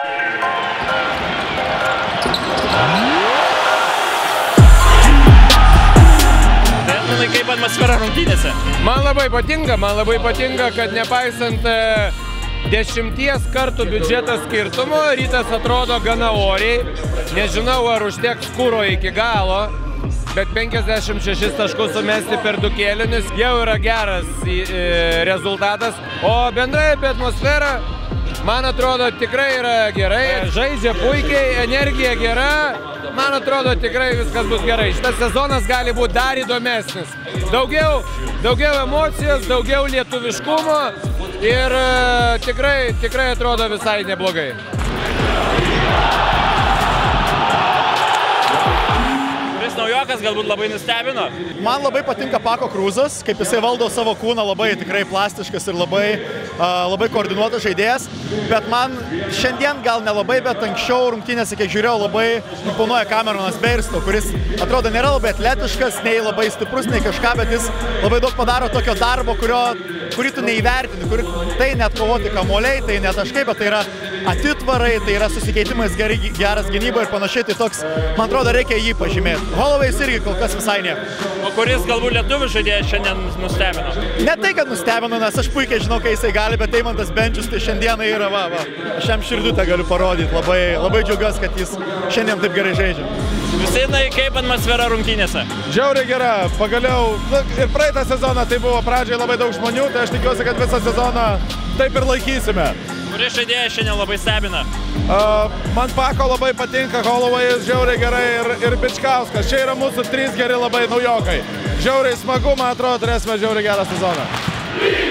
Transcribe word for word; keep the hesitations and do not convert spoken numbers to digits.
Manai, kaip atmosfera rungtynėse? Man labai patinka, man labai patinka, kad nepaisant dešimties kartų biudžeto skirtumo, Rytas atrodo gana oriai. Nežinau, ar užteks kuro iki galo, bet penkiasdešimt šešis taškus sumesti per du kėlinius jau yra geras rezultatas. O bendrai apie atmosferą, man atrodo, tikrai yra gerai. Žaidžia puikiai, energija gera. Man atrodo, tikrai viskas bus gerai. Šitas sezonas gali būti dar įdomesnis. Daugiau, daugiau emocijos, daugiau lietuviškumo ir tikrai, tikrai atrodo visai neblogai. Kuris naujokas galbūt labai nustebino? Man labai patinka Pako Krūzas, kaip jisai valdo savo kūną, labai tikrai plastiškas ir labai, uh, labai koordinuotas žaidėjas. Bet man šiandien gal nelabai, bet anksčiau rungtynėse, kiek žiūrėjau, labai imponuoja Cameronas Bairstow, kuris atrodo nėra labai atletiškas, nei labai stiprus, nei kažką, bet jis labai daug padaro tokio darbo, kurio, kurį tu neįvertini, kur tai net kovoti kamuoliai, tai ne taškai, bet tai yra atitvarai, tai yra susikeitimais gerai, geras gynyba ir panašiai, tai toks, man atrodo, reikia jį pažymėti. Holloway's irgi kol kas visai ne. O kuris galbūt lietuvių žaidėjas šiandien nustebino? Ne tai, kad nustebino, nes aš puikiai žinau, kai jisai gali, bet Eimantas Bendžius tai šiandieną yra, va, va. Aš jam širdutę galiu parodyti, labai, labai džiaugiuosi, kad jis šiandien taip gerai žaidžia. Justinai, kaip atmosfera rungtynėse? Žiauriai gera, pagaliau, ir praeitą sezoną tai buvo pradžiai labai daug žmonių, tai aš tikiuosi, kad visą sezoną taip ir laikysime. Kuris žaidėjas šiandien labai stebina? Uh, man Pako labai patinka, Holloway'is žiauriai gerai ir, ir Bičkauskas. Čia yra mūsų trys geri labai naujokai. Žiauriai smagu, man atrodo, turėsime žiauriai gerą sezoną.